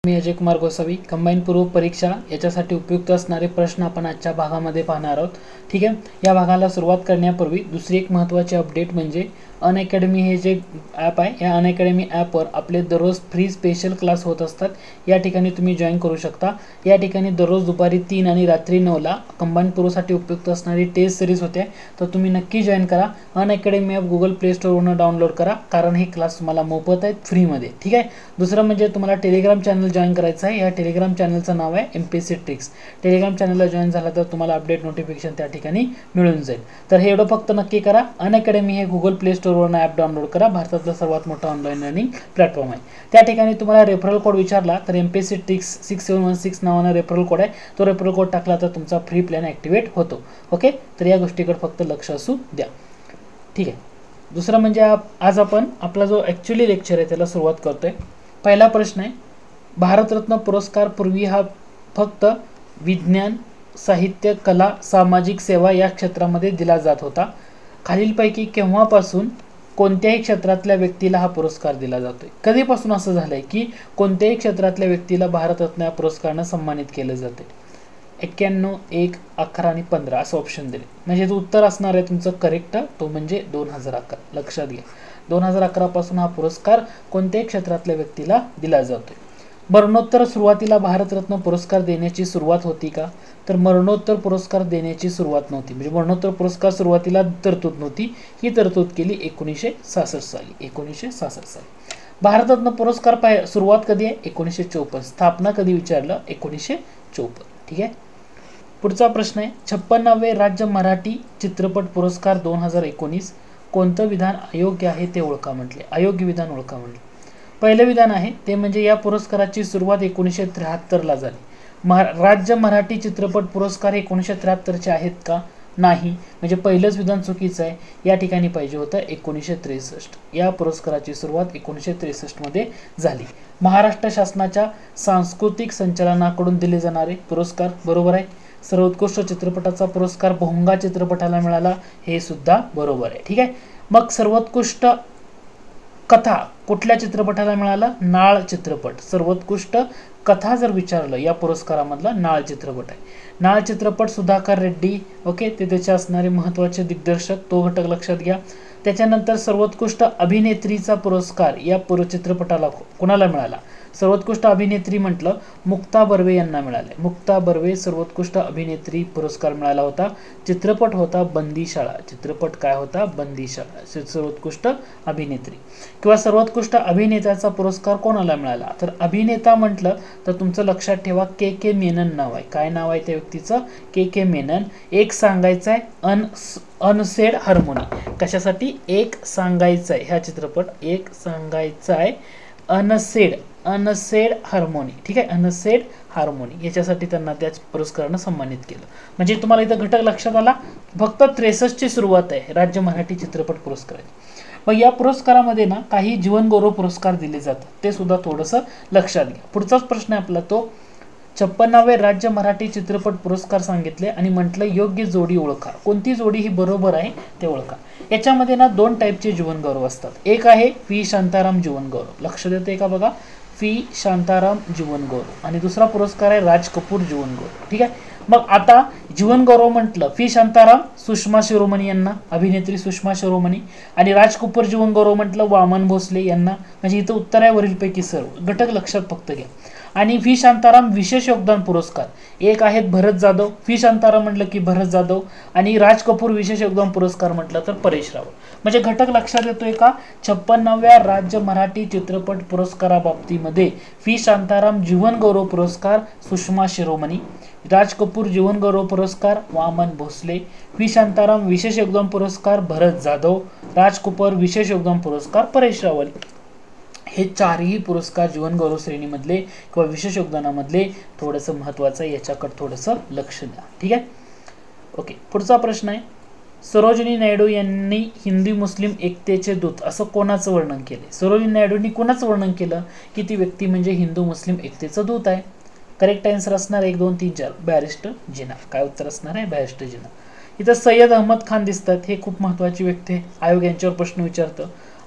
मी Ajay Kumar Gosavi combine पूर्व परीक्षा याच्यासाठी उपयुक्त असणारे प्रश्न आपण आजच्या भागामध्ये पाहणार आहोत. ठीक आहे, या भागाला सुरुवात करण्यापूर्वी दुसरी एक महत्त्वाची अपडेट म्हणजे अनअकॅडमी हे जे ॲप आहे, या अनअकॅडमी ॲपवर आपले दररोज फ्री स्पेशल क्लास होत असतात. या ठिकाणी तुम्ही जॉईन करू शकता. या ठिकाणी दररोज दुपारी 3 आणि रात्री 9ला कंबाईन पूर्वसाठी उपयुक्त असणारी टेस्ट सिरीज होते, तर तुम्ही नक्की जॉईन करा. अनअकॅडमी ॲप गुगल प्ले स्टोरवरून डाउनलोड करा, कारण हे क्लास तुम्हाला मोफत आहेत, फ्रीमध्ये. ठीक आहे. दुसरं म्हणजे तुम्हाला टेलिग्राम चॅनल जॉईन करायचं आहे. या टेलिग्राम चॅनलचं नाव आहे MPSC ट्रिक्स. टेलिग्राम चॅनलला जॉईन झाला तर तुम्हाला अपडेट नोटिफिकेशन त्या ठिकाणी मिळून जाईल. तर हे एवढं फक्त नक्की करा. अनअकॅडमी हे गुगल प्ले स्टोरवरून ॲप डाउनलोड करा. भारतातला सर्वात मोठा ऑनलाईन लर्निंग प्लॅटफॉर्म आहे. त्या ठिकाणी तुम्हाला रेफरल कोड विचारला तर MPSC ट्रिक्स 6716 नावानं रेफरल कोड आहे. तो रेफरल कोड टाकला तर तुमचा फ्री प्लॅन ॲक्टिवेट होतो. ओके, तर या गोष्टीकडे फक्त लक्ष असू द्या. ठीक आहे. दुसरं म्हणजे आज आपण आपला जो ॲक्च्युली लेक्चर आहे त्याला सुरुवात करतोय. पहिला प्रश्न आहे, भारतरत्न पुरस्कार पूर्वी हा फक्त विज्ञान, साहित्य, कला, सामाजिक सेवा या क्षेत्रामध्ये दिला जात होता. खालीलपैकी केव्हापासून कोणत्याही क्षेत्रातल्या व्यक्तीला हा पुरस्कार दिला जातोय? कधीपासून असं झालंय की कोणत्याही क्षेत्रातल्या व्यक्तीला भारतरत्न या पुरस्कारानं सन्मानित केलं जाते? 91, 1, 11 आणि 15 असं ऑप्शन दिले. म्हणजे जो उत्तर असणार आहे तुमचं करेक्ट तो म्हणजे 2011. लक्षात घ्या, 2011 पासून हा पुरस्कार कोणत्याही क्षेत्रातल्या व्यक्तीला दिला जातोय. मरणोत्तर सुरुवातीला भारतरत्न पुरस्कार देण्याची सुरुवात होती का? तर मरणोत्तर पुरस्कार देण्याची सुरुवात नव्हती. म्हणजे मरणोत्तर पुरस्कार सुरुवातीला तरतूद नव्हती. ही तरतूद केली 1966 साली. 1966 साली. भारतरत्न पुरस्कार सुरुवात कधी आहे? 1954. स्थापना कधी विचारलं? 1954. ठीक आहे. पुढचा प्रश्न आहे, 56वे राज्य मराठी चित्रपट पुरस्कार 2019 कोणतं विधान अयोग्य आहे ते ओळखा म्हटले. अयोग्य विधान ओळखा म्हटले. पहिलं विधान आहे ते म्हणजे या पुरस्काराची सुरुवात 1973ला झाली. राज्य मराठी चित्रपट पुरस्कार 1973चे आहेत का? नाही. म्हणजे पहिलंच विधान चुकीचं आहे. या ठिकाणी पाहिजे होतं 1963. या पुरस्काराची सुरुवात 1963 मध्ये झाली. महाराष्ट्र शासनाच्या सांस्कृतिक संचालनाकडून दिले जाणारे पुरस्कार बरोबर आहे. सर्वोत्कृष्ट चित्रपटाचा पुरस्कार भोंगा चित्रपटाला मिळाला, हे सुद्धा बरोबर आहे. ठीक आहे. मग सर्वोत्कृष्ट कथा कुठल्या चित्रपटाला मिळाला? नाळ चित्रपट. सर्वोत्कृष्ट कथा जर विचारलं या पुरस्कारामधला नाळ चित्रपट आहे. नाळ चित्रपट सुधाकर रेड्डी, ओके, ते त्याचे असणारे महत्त्वाचे दिग्दर्शक, तो घटक लक्षात घ्या. त्याच्यानंतर सर्वोत्कृष्ट अभिनेत्रीचा पुरस्कार या चित्रपटाला कोणाला मिळाला? सर्वोत्कृष्ट अभिनेत्री म्हटलं मुक्ता बर्वे यांना मिळाले. मुक्ता बर्वे सर्वोत्कृष्ट अभिनेत्री पुरस्कार मिळाला होता. चित्रपट होता बंदीशाळा. चित्रपट काय होता? बंदीशाळा. सर्वोत्कृष्ट अभिनेत्री. किंवा सर्वोत्कृष्ट अभिनेत्याचा पुरस्कार कोणाला मिळाला? तर अभिनेता म्हटलं तर तुमचं लक्षात ठेवा के मेनन नाव आहे. काय नाव आहे त्या व्यक्तीचं? के मेनन. एक सांगायचं आहे अनसेड हार्मोनी. कशासाठी? एक सांगायचं आहे. ह्या चित्रपट एक सांगायचा आहे अनसेड हार्मोनी. ठीक आहे, अनसेड हार्मोनी याच्यासाठी त्यांना त्याच पुरस्कारानं सन्मानित केलं. म्हणजे तुम्हाला इथं घटक लक्षात आला. फक्त 63 ची सुरुवात आहे राज्य मराठी चित्रपट पुरस्काराची. मग या पुरस्कारामध्ये ना काही जीवनगौरव पुरस्कार दिले जातात, ते सुद्धा थोडंसं लक्षात घ्या. पुढचाच प्रश्न आहे आपला तो 56वे राज्य मराठी चित्रपट पुरस्कार सांगितले आणि म्हटलं योग्य जोडी ओळखा. कोणती जोडी ही बरोबर आहे ते ओळखा. याच्यामध्ये ना 2 टाईपचे जीवनगौरव असतात. एक आहे फी शांताराम जीवनगौरव. लक्ष देते का बघा? फी शांताराम जीवनगौरव. आणि दुसरा पुरस्कार आहे राज कपूर जीवनगौरव. ठीक आहे. मग आता जीवनगौरव म्हटलं फी शांताराम सुषमा शिरोमणी यांना, अभिनेत्री सुषमा शिरोमणी. आणि राज कपूर जीवनगौरव म्हटलं वामन भोसले यांना. म्हणजे इथं उत्तर आहे वरीलपैकी सर्व. घटक लक्षात फक्त घ्या. आणि फी शांताराम विशेष योगदान पुरस्कार एक आहेत भरत जाधव. फी शांताराम म्हटलं की भरत जाधव. आणि राज कपूर विशेष योगदान पुरस्कार म्हटलं तर परेश रावल. म्हणजे घटक लक्षात येतोय का? 56व्या राज्य मराठी चित्रपट पुरस्काराबाबतीमध्ये फी शांताराम जीवनगौरव पुरस्कार सुषमा शिरोमणी, राज कपूर जीवनगौरव पुरस्कार वामन भोसले, फी शांताराम विशेष योगदान पुरस्कार भरत जाधव, राज कपूर विशेष योगदान पुरस्कार परेश रावल. हे चारही पुरस्कार जीवनगौरव श्रेणीमधले किंवा विशेष योगदानामधले थोडंसं महत्त्वाचं आहे. याच्याकडे थोडंसं लक्ष द्या. ठीक आहे. ओके, पुढचा प्रश्न आहे, सरोजिनी नायडू यांनी हिंदू मुस्लिम एकतेचे दूत असं कोणाचं वर्णन केले? सरोजिनी नायडूंनी कोणाचं वर्णन केलं की ती व्यक्ती म्हणजे हिंदू मुस्लिम एकतेचं दूत आहे? करेक्ट आन्सर असणार 1, 2, 3, 4 बॅरिस्टर जिना. काय उत्तर असणार आहे? बॅरिस्टर जिना. इथं सय्यद अहमद खान दिसतात. हे खूप महत्त्वाची व्यक्ती आहे. आयोग यांच्यावर प्रश्न विचारतं.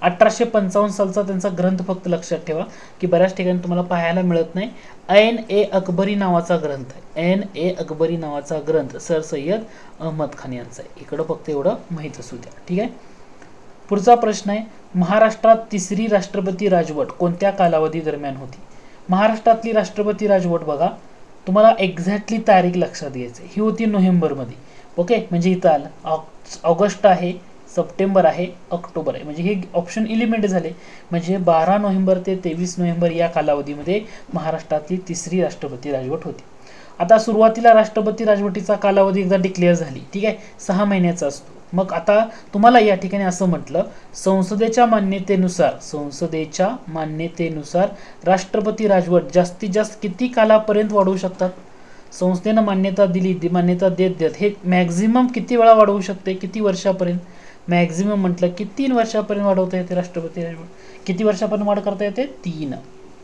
1855 सालचा त्यांचा ग्रंथ फक्त लक्षात ठेवा की बऱ्याच ठिकाणी तुम्हाला पाहायला मिळत नाही. ऐन ए अकबरी नावाचा ग्रंथ आहे. ऐन ए अकबरी नावाचा ग्रंथ सर सय्यद अहमद खान यांचा आहे. इकडं फक्त एवढं माहित असू द्या. ठीक आहे. पुढचा प्रश्न आहे, महाराष्ट्रात तिसरी राष्ट्रपती राजवट कोणत्या कालावधी दरम्यान होती? महाराष्ट्रातली राष्ट्रपती राजवट बघा, तुम्हाला एक्झॅक्टली तारीख लक्षात घ्यायची. ही होती नोव्हेंबरमध्ये. ओके, म्हणजे इथं आलं ऑगस्ट आहे, सप्टेंबर आहे, ऑक्टोबर आहे, म्हणजे हे ऑप्शन इलिमिनेट झाले. म्हणजे 12 नोव्हेंबर ते 23 नोव्हेंबर या कालावधीमध्ये महाराष्ट्रातली तिसरी राष्ट्रपती राजवट होती. आता सुरुवातीला राष्ट्रपती राजवटीचा कालावधी एकदा डिक्लेअर झाली. ठीक आहे, 6 महिन्याचा असतो. मग आता तुम्हाला या ठिकाणी असं म्हटलं, संसदेच्या मान्यतेनुसार राष्ट्रपती राजवट जास्तीत जास्त किती कालापर्यंत वाढवू शकतात? संस्थेनं मान्यता दिली, मान्यता देत हे मॅक्झिमम किती वेळा वाढवू शकते, किती वर्षापर्यंत? मॅक्झिमम म्हटलं की 3 वर्षापर्यंत वाढवता येते राष्ट्रपती राजवट. किती वर्षापर्यंत वाढ करता येते? 3.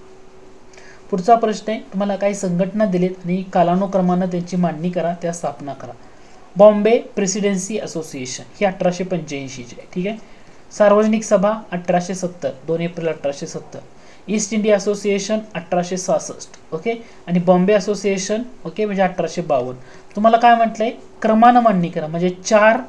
पुढचा प्रश्न आहे, तुम्हाला काही संघटना दिलेत आणि कालानुक्रमानं त्यांची मांडणी करा, त्या स्थापना करा. बॉम्बे प्रेसिडेन्सी असोसिएशन ही 1885 ची आहे. ठीक आहे. सार्वजनिक Sabha 1870, 2 April 1870. East India association 1866. Okay, आणि बॉम्बे असोसिएशन ओके म्हणजे 1852. तुम्हाला काय म्हटलंय? क्रमानं मांडणी करा, म्हणजे 4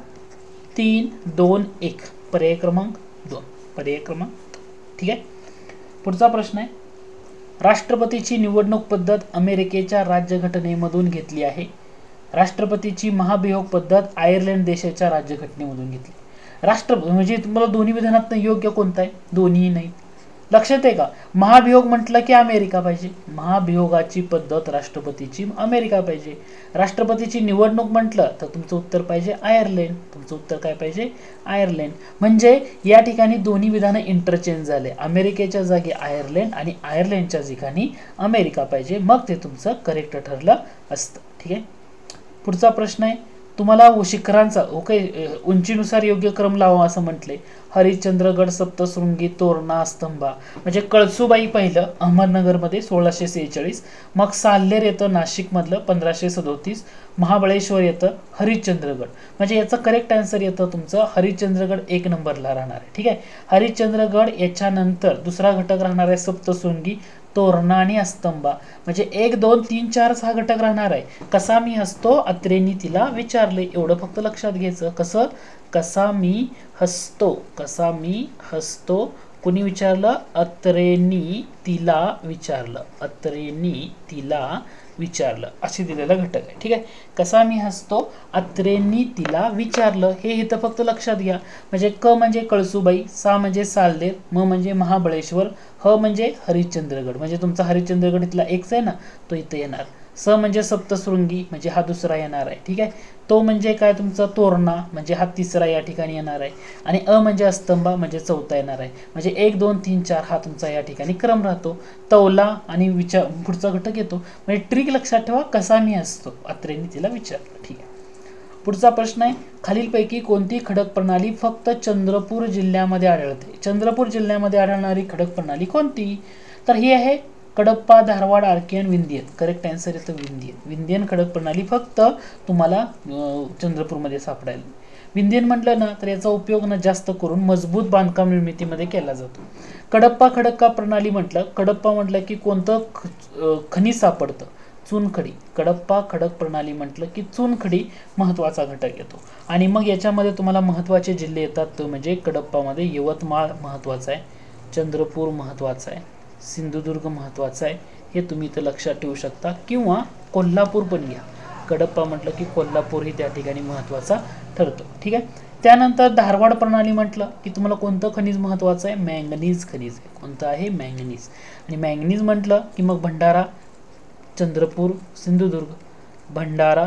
3 2 1 पर्याय क्रमांक 2. पर्याय क्रमांक. ठीक आहे. पुढचा प्रश्न आहे, राष्ट्रपतीची निवडणूक पद्धत अमेरिकेच्या राज्यघटनेमधून घेतली आहे. राष्ट्रपतीची महाभियोग पद्धत आयर्लंड देशाच्या राज्यघटनेमधून घेतली. म्हणजे तुम्हाला दोन्ही विधानात योग्य कोणता आहे? दोन्ही नाही. लक्षात आहे का? महाभियोग म्हटलं की अमेरिका पाहिजे, महाभियोगाची पद्धत राष्ट्रपतीची अमेरिका पाहिजे. राष्ट्रपतीची निवडणूक म्हटलं तर तुमचं उत्तर पाहिजे आयर्लंड. तुमचं उत्तर काय पाहिजे? आयर्लंड. म्हणजे या ठिकाणी दोन्ही विधानं इंटरचेंज झाले. अमेरिकेच्या जागी आयर्लंड आणि आयर्लंडच्या ठिकाणी अमेरिका पाहिजे, मग ते तुमचं करेक्ट ठरलं असतं. ठीक आहे. पुढचा प्रश्न आहे, तुम्हाला शिखरांचा ओके उंचीनुसार योग्य क्रम लावा असं म्हटले. हरिश्चंद्रगड, सप्तशृंगी, तोरणा, स्तंभा. म्हणजे कळसुबाई पहिलं अहमदनगरमध्ये 1646, मग साल्हेर येतं नाशिकमधलं 1537, महाबळेश्वर येतं, हरिश्चंद्रगड. म्हणजे याचं करेक्ट आन्सर येतं तुमचं हरिश्चंद्रगड 1 नंबरला राहणार आहे. ठीक आहे. हरिश्चंद्रगड याच्यानंतर दुसरा घटक राहणार आहे सप्तशृंगी, तोरणा आणि स्तंभा. म्हणजे 1 2 3 4 6 घटक राहणार आहे. कसा मी हसतो अत्रेंनी तिला विचारले, एवढं फक्त लक्षात घ्यायचं. कसं? कसा मी हसतो, कसा मी हसतो कोणी विचारलं? अत्रेंनी तिला विचारलं, अत्रेंनी तिला विचारलं, असे दिलेला घटक आहे. ठीक आहे. कसा मी हसतो अत्रेंनी तिला विचारलं, हे इथं फक्त लक्षात घ्या. म्हणजे क म्हणजे कळसुबाई, सा म्हणजे साल्हेर, म म्हणजे महाबळेश्वर, ह म्हणजे हरिश्चंद्रगड. म्हणजे तुमचा हरिश्चंद्रगड इथला एकच आहे ना, तो इथं येणार. स म्हणजे सप्तशृंगी, म्हणजे हा दुसरा येणार आहे. ठीक आहे. तो म्हणजे काय तुमचा तोरणा, म्हणजे हा तिसरा या ठिकाणी येणार आहे. आणि अ म्हणजे स्तंभा, म्हणजे चौथा येणार आहे. म्हणजे 1 2 3 4 हा तुमचा या ठिकाणी क्रम राहतो. तौला आणि पुढचा घटक येतो. म्हणजे ट्रिक लक्षात ठेवा, कसा मी हसतो अत्रेंनी तिला विचारलं. ठीक आहे. पुढचा प्रश्न आहे, खालीलपैकी कोणती खडक प्रणाली फक्त चंद्रपूर जिल्ह्यामध्ये आढळते? चंद्रपूर जिल्ह्यामध्ये आढळणारी खडक प्रणाली कोणती? तर ही आहे Kadapa, Dharwad, Archaean, Vindhyan. Correct answer येतं विंध्यन. विंध्यन खडक प्रणाली फक्त तुम्हाला चंद्रपूरमध्ये सापडेल. विंध्यन म्हटलं ना तर याचा उपयोग ना जास्त करून मजबूत बांधकाम निर्मितीमध्ये केला जातो. कडप्पा खडक प्रणाली म्हटलं, कडप्पा म्हटलं की कोणतं खनिज सापडतं? चुनखडी. कडप्पा खडक प्रणाली म्हटलं की चुनखडी महत्वाचा घटक येतो. आणि मग याच्यामध्ये तुम्हाला महत्वाचे जिल्हे येतात, तो म्हणजे कडप्पामध्ये यवतमाळ महत्वाचा आहे, चंद्रपूर महत्वाचा आहे, सिंधुदुर्ग महत्वाचा आहे. हे तुम्ही इथं लक्षात ठेवू शकता. किंवा कोल्हापूर पण घ्या. कडप्पा म्हटलं की कोल्हापूर ही त्या ठिकाणी महत्वाचा ठरतो. ठीक आहे. त्यानंतर धारवाड प्रणाली म्हटलं की तुम्हाला कोणतं खनिज महत्वाचं आहे? मॅंगनीज खनिज आहे. कोणतं आहे? मॅंगनीज. आणि मॅंगनीज म्हटलं की मग भंडारा, चंद्रपूर, सिंधुदुर्ग. भंडारा,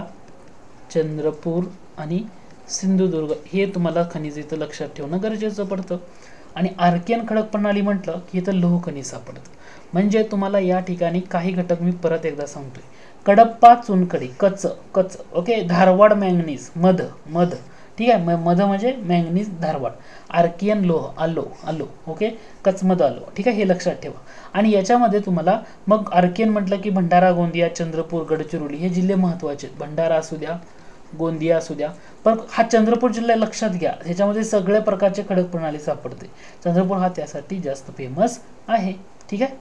चंद्रपूर आणि सिंधुदुर्ग हे तुम्हाला खनिज इथं लक्षात ठेवणं गरजेचं पडतं. आणि आर्कियन खडक प्रणाली म्हटलं की इथं लोह खनिज सापडतं. म्हणजे तुम्हाला या ठिकाणी काही घटक मी परत एकदा सांगतोय. कडप्पा चुनखडी, कच कच ओके. धारवाड मॅंगनीज, मध मध. ठीक आहे. मध म्हणजे मॅंगनीज, धारवाड. आर्कियन लोह, आलो आलो ओके. कचमध आलो. ठीक आहे. हे लक्षात ठेवा. आणि याच्यामध्ये तुम्हाला मग आर्कियन म्हटलं की भंडारा, गोंदिया, चंद्रपूर, गडचिरोली हे जिल्हे महत्वाचे आहेत. भंडारा असू द्या, गोंदिया असू द्या, पण हा चंद्रपूर जिल्हा लक्षात घ्या, ह्याच्यामध्ये सगळ्या प्रकारचे खडक प्रणाली सापडते. चंद्रपूर हा त्यासाठी जास्त फेमस आहे. ठीक आहे.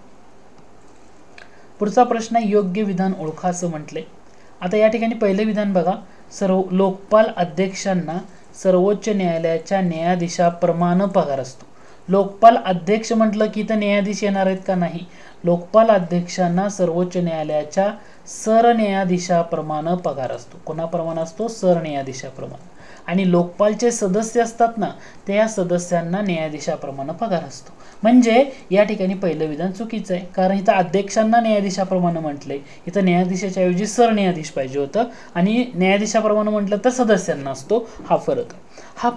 पुढचा प्रश्न आहे योग्य विधान ओळखा असं म्हटले. आता या ठिकाणी पहिले विधान बघा, लोकपाल अध्यक्षांना सर्वोच्च न्यायालयाच्या न्यायाधीशाप्रमाणे पगार असतो. लोकपाल अध्यक्ष म्हटलं की इथं न्यायाधीश येणार आहेत का? नाही. लोकपाल अध्यक्षांना सर्वोच्च न्यायालयाच्या सरन्यायाधीशाप्रमाणे पगार असतो. कोणाप्रमाणे असतो? सरन्यायाधीशाप्रमाणे. आणि लोकपालचे सदस्य असतात ना, त्या सदस्यांना न्यायाधीशाप्रमाणे पगार असतो. म्हणजे या ठिकाणी पहिलं विधान चुकीचं आहे, कारण इथं अध्यक्षांना न्यायाधीशाप्रमाणे म्हटले, इथं न्यायाधीशाच्या ऐवजी सरन्यायाधीश पाहिजे होतं, आणि न्यायाधीशाप्रमाणे म्हटलं तर सदस्यांना असतो. हा फरक आहे.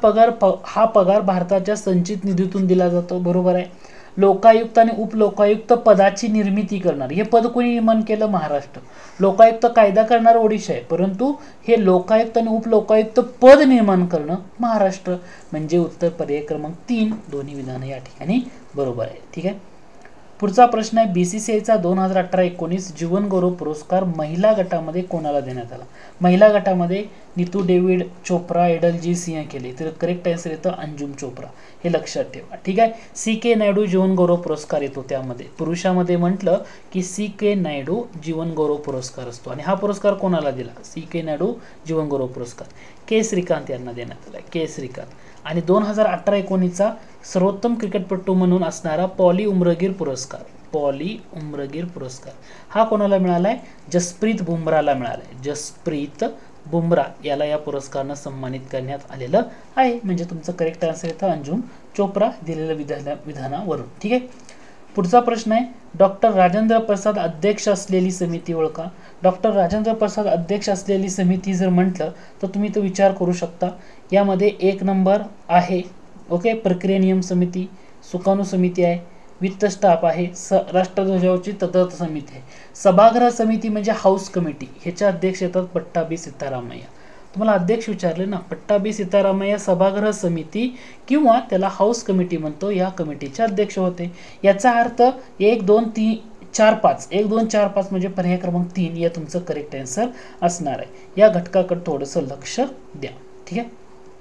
हा पगार भारताच्या संचित निधीतून दिला जातो. बरोबर आहे. लोकायुक्त आणि उपलोकायुक्त पदाची निर्मिती करणार, हे पद कोणी निर्माण केलं? महाराष्ट्र. लोकायुक्त कायदा करणार ओडिशा आहे, परंतु हे लोकायुक्त आणि उपलोकायुक्त पद निर्माण करणं महाराष्ट्र. म्हणजे उत्तर पर्याय क्रमांक 3 दोन्ही विधान या ठिकाणी बरोबर आहे. ठीक आहे. पुढचा प्रश्न आहे बीसीसीआयचा 2018-19 जीवन गौरव पुरस्कार महिला गटामध्ये कोणाला देण्यात आला? महिला गटामध्ये नीतू डेव्हिड चोप्रा, एडलजी सिंह केले. तर करेक्ट आन्सर येतं अंजुम चोप्रा. हे लक्षात ठेवा. ठीक आहे. सी.के. नायडू जीवन गौरव पुरस्कार येतो त्यामध्ये. पुरुषामध्ये म्हटलं की सी.के. नायडू जीवन गौरव पुरस्कार असतो. आणि हा पुरस्कार कोणाला दिला? सी.के. नायडू जीवन गौरव पुरस्कार के. श्रीकांत यांना देण्यात आला. के. श्रीकांत. आणि 2018-19चा सर्वोत्तम क्रिकेटपटू म्हणून असणारा पॉली उमरगीर पुरस्कार, पॉली उमरगीर पुरस्कार हा कोणाला मिळालाय? जसप्रीत बुमराहला मिळालाय. जसप्रीत बुमराह याला या पुरस्कारानं सन्मानित करण्यात आलेलं आहे. म्हणजे तुमचं करेक्ट आन्सर येतं अंजुम चोप्रा दिलेल्या विधानावरून. ठीक आहे. पुढचा प्रश्न आहे डॉक्टर राजेंद्र प्रसाद अध्यक्ष असलेली समिती ओळखा. डॉक्टर राजेंद्र प्रसाद अध्यक्ष असलेली समिती जर म्हटलं तर तुम्ही तो विचार करू शकता. यामध्ये 1 नंबर आहे ओके प्रक्रिया नियम समिती, सुकाणू समिती आहे, वित्त स्टाफ आहे, राष्ट्रध्वजाची तदर्थ समिती आहे. सभागृह समिती म्हणजे हाऊस कमिटी, ह्याचे अध्यक्ष येतात पट्टाभी सीतारामय्या. तुम्हाला अध्यक्ष विचारले ना, पट्टाभी सीतारामय्या सभागृह समिती किंवा त्याला हाऊस कमिटी म्हणतो, या कमिटीचे अध्यक्ष होते. याचा अर्थ 1 2 3 4 5 1 2 4 5 म्हणजे पर्याय क्रमांक 3 या तुमचं करेक्ट आन्सर असणार आहे. या घटकाकडे थोडंसं लक्ष द्या. ठीक आहे.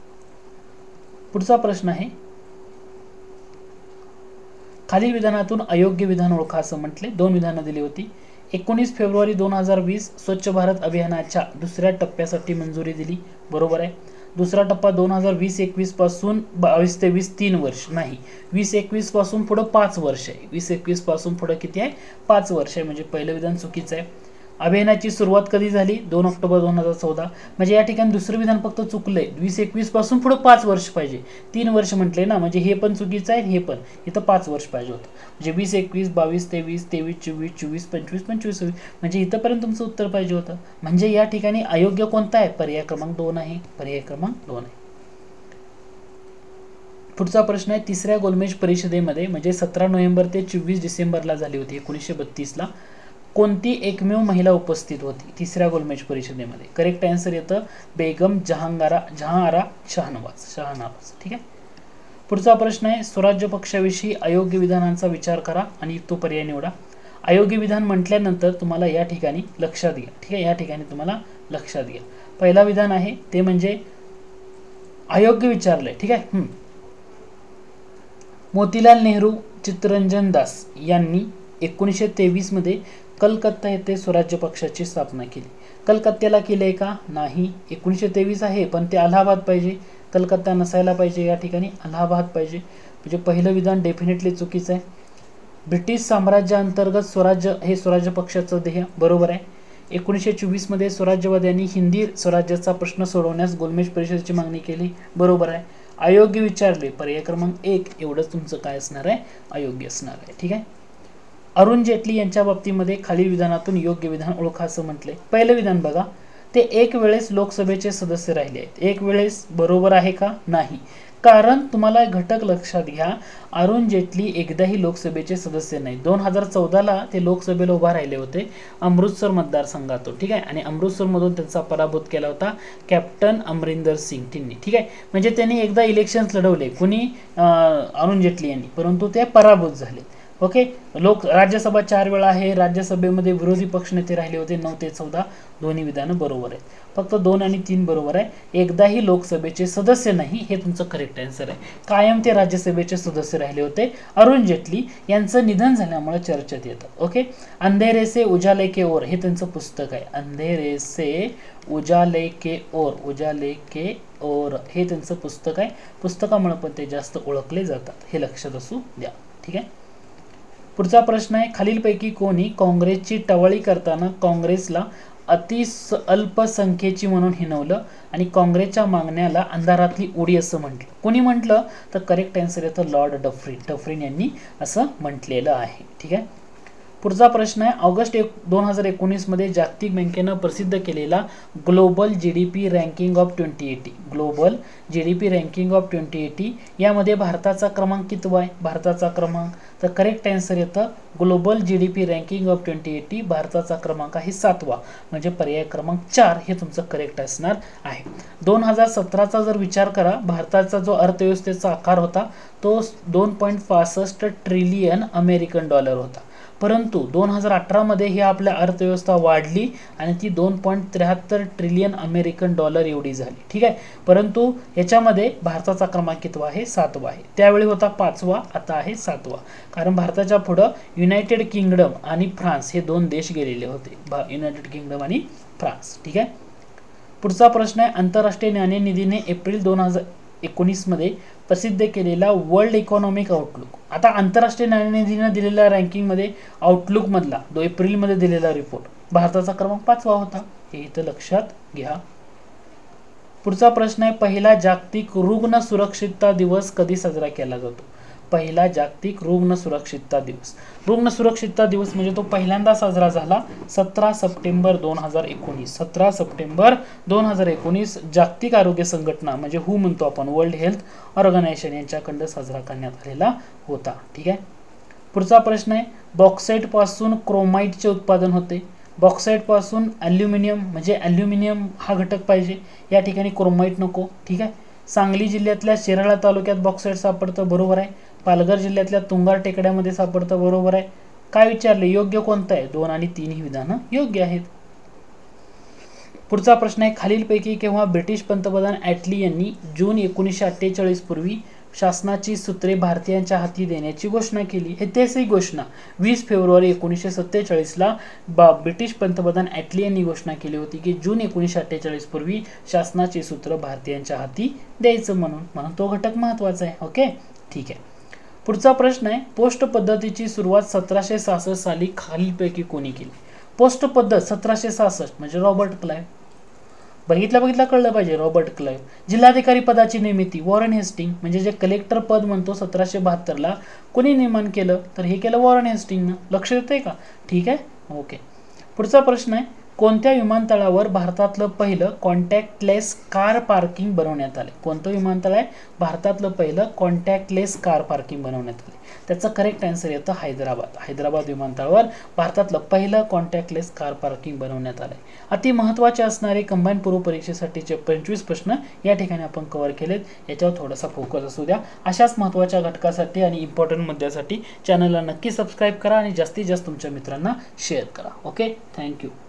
पुढचा प्रश्न आहे खालील विधानातून अयोग्य विधान ओळखा असं म्हटले. 2 विधानं दिली होती. 19 फेब्रुवारी 2020 स्वच्छ भारत अभियानाच्या दुसऱ्या टप्प्यासाठी मंजुरी दिली. बरोबर आहे. दुसरा टप्पा 2020-21 पासून 22 ते 20 3 वर्ष नाही, 20-21 पासून पुढे 5 वर्ष आहे. 20-21 पासून पुढे किती आहे? 5 वर्ष आहे. म्हणजे पहिलं विधान चुकीचं आहे. अभियानाची सुरुवात कधी झाली? 2 ऑक्टोबर 2014. म्हणजे या ठिकाणी दुसरं विधान फक्त चुकलंय. 20-21 पासून पुढे 5 वर्ष पाहिजे. 3 वर्ष म्हटले ना, म्हणजे हे पण चुकीचं आहे, हे पण. इथं 5 वर्ष पाहिजे होतं. म्हणजे 20-21 22-23 23-24 24-25 26 म्हणजे इथंपर्यंत तुमचं उत्तर पाहिजे होतं. म्हणजे या ठिकाणी अयोग्य कोणता आहे? पर्याय क्रमांक 2 आहे. पर्याय क्रमांक 2 आहे. पुढचा प्रश्न आहे तिसऱ्या गोलमेज परिषदेमध्ये म्हणजे 17 नोव्हेंबर ते 24 डिसेंबरला झाली होती 1932ला. कोणती एकमेव महिला उपस्थित होती तिसऱ्या गोलमेज परिषदेमध्ये? करेक्ट आन्सर येतं बेगम जहांआरा शहानवाज. ठीक आहे. पुढचा प्रश्न आहे स्वराज्य पक्षाविषयी अयोग्य विधानांचा विचार करा आणि तो पर्याय निवडा. अयोग्य विधान म्हटल्यानंतर तुम्हाला या ठिकाणी लक्षात घ्या. ठीक आहे. या ठिकाणी तुम्हाला लक्षात घ्या. पहिला विधान आहे ते म्हणजे अयोग्य विचारलंय. ठीक आहे. मोतीलाल नेहरू चित्तरंजन दास यांनी 1923 मध्ये कलकत्ता येथे स्वराज्य पक्षाची स्थापना केली. कलकत्त्याला केले का? नाही. 1923 आहे पण ते अलाहाबाद पाहिजे. कलकत्ता नसायला पाहिजे, या ठिकाणी अलाहाबाद पाहिजे. म्हणजे पहिलं विधान डेफिनेटली चुकीचं आहे. ब्रिटिश साम्राज्याअंतर्गत स्वराज्य हे स्वराज्य पक्षाचं ध्येय. बरोबर आहे. 1924 मध्ये स्वराज्यवाद्यांनी हिंदी स्वराज्याचा प्रश्न सोडवण्यास गोलमेज परिषदेची मागणी केली. बरोबर आहे. अयोग्य विचारले. पर्याय क्रमांक 1 एवढंच तुमचं काय असणार आहे? अयोग्य असणार आहे. ठीक आहे. अरुण जेटली यांच्या बाबतीमध्ये खालील विधानातून योग्य विधान ओळखा असं म्हटले. पहिलं विधान बघा, ते एक वेळेस लोकसभेचे सदस्य राहिले आहेत. एक वेळेस बरोबर आहे का? नाही. कारण तुम्हाला घटक लक्षात घ्या, अरुण जेटली एकदाही लोकसभेचे सदस्य नाही. 2014ला ते लोकसभेला उभा राहिले होते अमृतसर मतदारसंघातून. ठीक आहे. आणि अमृतसरमधून त्यांचा पराभूत केला होता कॅप्टन अमरिंदर सिंग यांनी. ठीक आहे. म्हणजे त्यांनी एकदा इलेक्शन्स लढवले कुणी? अरुण जेटली यांनी, परंतु ते पराभूत झाले. ओके, राज्यसभा 4 वेळा आहे, राज्यसभेमध्ये विरोधी पक्षनेते राहिले होते 9 ते 14, दोन्ही विधानं बरोबर आहेत. फक्त 2 आणि 3 बरोबर आहे. एकदाही लोकसभेचे सदस्य नाही, हे तुमचं करेक्ट आन्सर आहे. कायम ते राज्यसभेचे सदस्य राहिले होते. अरुण जेटली यांचं निधन झाल्यामुळे चर्चेत येतं. ओके, अंधेरे से उजाले के ओर हे त्यांचं पुस्तक आहे. अंधेरे से उजाले के ओर, उजाले के ओर हे त्यांचं पुस्तक आहे. पुस्तकामुळे पण ते जास्त ओळखले जातात, हे लक्षात असू द्या. ठीक आहे. पुढचा प्रश्न आहे, खालीलपैकी कोणी काँग्रेसची टवाळी करताना काँग्रेसला अल्पसंख्येची म्हणून हिणवलं आणि काँग्रेसच्या मागण्याला अंधारातली उडी असं म्हटलं? कोणी म्हटलं तर करेक्ट आन्सर येतं लॉर्ड डफरीन. डफरीन यांनी असं म्हटलेलं आहे. ठीक आहे. पुढचा प्रश्न आहे, ऑगस्ट 2019 मध्ये जागतिक बँकेनं प्रसिद्ध केलेला global GDP ranking of 2080, global GDP ranking of 2080 यामध्ये भारताचा क्रमांक कितवा आहे? भारताचा क्रमांक, तर करेक्ट आन्सर येतं ग्लोबल जीडीपी रँकिंग ऑफ 2080 भारताचा क्रमांक आहे 7वा, म्हणजे पर्याय क्रमांक 4 हे तुमचं करेक्ट असणार आहे. 2017चा जर विचार करा, भारताचा जो अर्थव्यवस्थेचा आकार होता तो 2.65 ट्रिलियन अमेरिकन डॉलर होता. परंतु 2018 मध्ये ही आपल्या अर्थव्यवस्था वाढली आणि ती 2.73 ट्रिलियन अमेरिकन डॉलर एवढी झाली. ठीक आहे. परंतु याच्यामध्ये भारताचा क्रमांक कितवा आहे? 7वा आहे. त्यावेळी होता 5वा, आता आहे 7वा. कारण भारताच्या पुढे युनायटेड किंगडम आणि फ्रान्स हे 2 देश गेलेले होते, युनायटेड किंगडम आणि फ्रान्स. ठीक आहे. पुढचा प्रश्न आहे, आंतरराष्ट्रीय नाणेनिधीने एप्रिल 2019 मध्ये प्रसिद्ध केलेला वर्ल्ड इकॉनॉमिक आउटलुक. आता आंतरराष्ट्रीय नाणेनिधीने दिलेल्या रँकिंग मध्ये आउटलुक मधला जो एप्रिल मध्ये दिलेला रिपोर्ट भारताचा क्रमांक 5वा होता, हे इथं लक्षात घ्या. पुढचा प्रश्न आहे, पहिला जागतिक रुग्ण सुरक्षितता दिवस कधी साजरा केला जातो? पहिला जागतिक रुग्ण सुरक्षितता दिवस. रुग्ण सुरक्षितता दिवस म्हणजे तो पहिल्यांदा साजरा झाला 17 सप्टेंबर 2019. 17 सप्टेंबर 2019 जागतिक आरोग्य संघटना म्हणजे WHO म्हणतो आपण, वर्ल्ड हेल्थ ऑर्गनायझेशन यांच्याकडून साजरा करण्यात आलेला होता. ठीक आहे. पुढचा प्रश्न आहे, बॉक्साईट पासून क्रोमाइटचे उत्पादन होते. बॉक्साईट पासून ॲल्युमिनियम म्हणजे ॲल्युमिनियम हा घटक पाहिजे, या ठिकाणी क्रोमाइट नको. ठीक आहे. सांगली जिल्ह्यातल्या शिराळा तालुक्यात बॉक्साईट सापडतं, बरोबर आहे. पालघर जिल्ह्यातल्या तुंगार टेकड्यामध्ये सापडतं, बरोबर आहे. काय विचारले, योग्य कोणतं आहे? 2 आणि 3 ही विधानं योग्य आहेत. पुढचा प्रश्न आहे, खालीलपैकी केव्हा ब्रिटिश पंतप्रधान ॲटली यांनी जून 1948 पूर्वी शासनाची सूत्रे भारतीयांच्या हाती देण्याची घोषणा केली? हे तेच ही घोषणा 20 फेब्रुवारी 1947 ला ब्रिटिश पंतप्रधान ॲटली यांनी घोषणा केली होती की जून 1948 पूर्वी शासनाची सूत्र भारतीयांच्या हाती द्यायचं म्हणून तो घटक महत्वाचा आहे. ओके, ठीक आहे. पुढचा प्रश्न आहे, पोस्ट पद्धतीची सुरुवात 1766 साली खालीलपैकी कोणी केली? पोस्ट पद्धत 1766 म्हणजे रॉबर्ट क्लाइव्ह. बघितलं कळलं पाहिजे, रॉबर्ट क्लाइव्ह. जिल्हाधिकारी पदाची निर्मिती वॉरेन हेस्टिंग म्हणजे जे कलेक्टर पद म्हणतो 1772 ला कोणी निर्माण केलं? तर हे केलं वॉरेन हेस्टिंगनं. लक्ष येतंय का? ठीक आहे. ओके. पुढचा प्रश्न आहे, कोणत्या विमानतळावर भारतातलं पहिलं कॉन्टॅक्टलेस कार पार्किंग बनवण्यात आले? कोणतं विमानतळ आहे भारतातलं पहिलं कॉन्टॅक्टलेस कार पार्किंग बनवण्यात आले? त्याचं करेक्ट आन्सर येतं हैदराबाद. हैदराबाद विमानतळावर भारतातलं पहिलं कॉन्टॅक्टलेस कार पार्किंग बनवण्यात आलंय. अति महत्त्वाचे असणारे कंबाईन पूर्व परीक्षेसाठीचे 25 प्रश्न या ठिकाणी आपण कव्हर केलेत. याच्यावर थोडासा फोकस असू द्या. अशाच महत्त्वाच्या घटकासाठी आणि इम्पॉर्टंट मुद्द्यासाठी चॅनलला नक्की सबस्क्राईब करा आणि जास्तीत जास्त तुमच्या मित्रांना शेअर करा. Okay, thank you.